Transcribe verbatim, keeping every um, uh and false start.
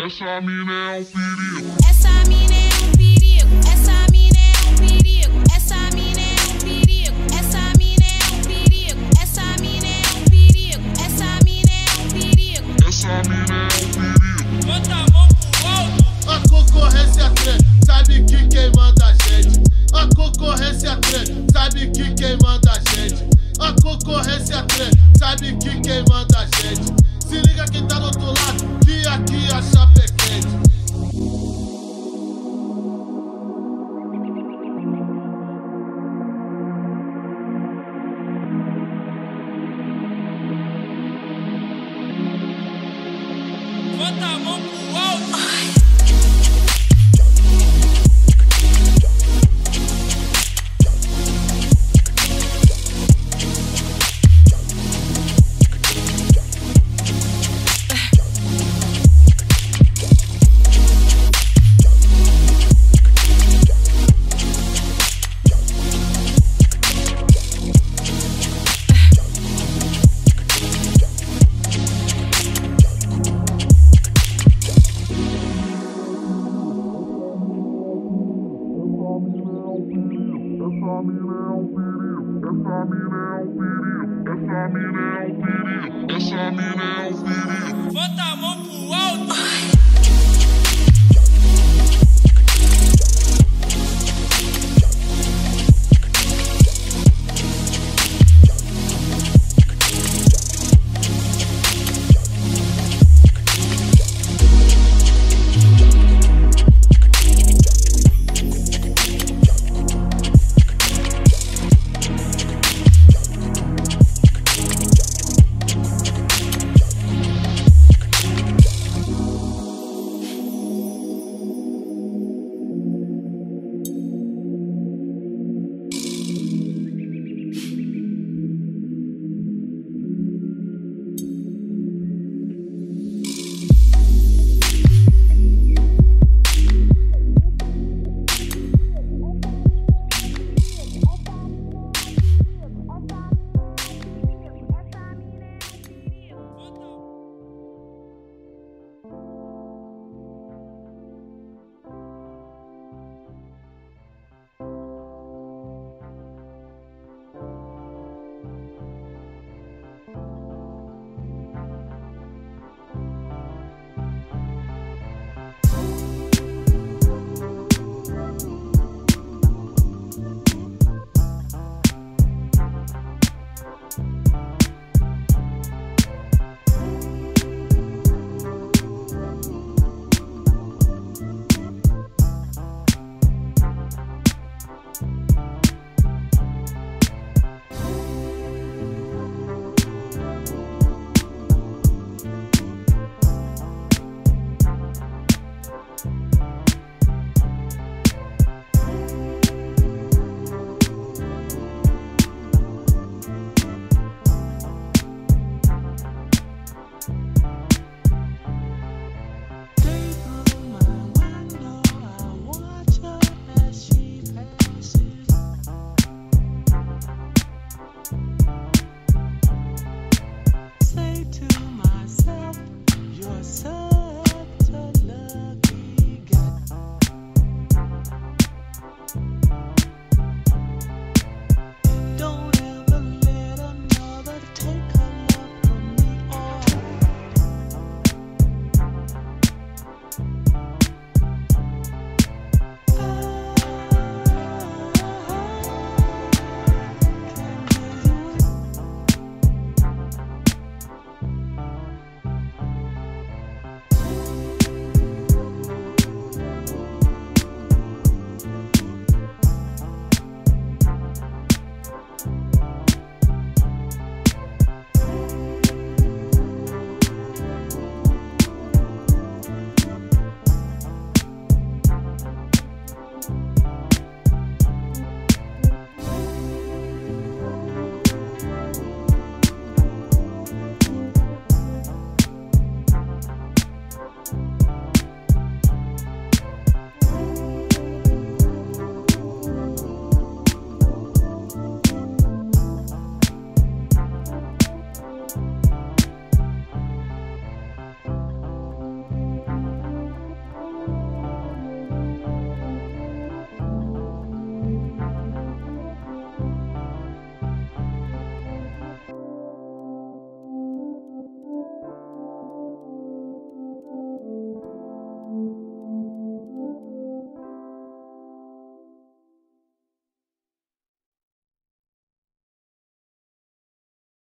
Essa mina é um perigo. Essa mina é um perigo. Essa mina é um perigo. Essa mina é um perigo. Essa mina é um perigo. Essa mina é um perigo. Essa mina é um perigo. Essa mina é um perigo. Bota a mão pro alto. A concorrência treme, sabe que quem manda a gente. A concorrência treme, sabe que quem manda a gente. A concorrência treme, sabe que quem manda a gente. Se liga quem tá do outro lado, que aqui a chapa é quente. Bota a mão pro alto. Essa mina é um perigo. Essa mina é um perigo. Essa mina é um perigo. Essa mina é um perigo. Bota a mão pro alto.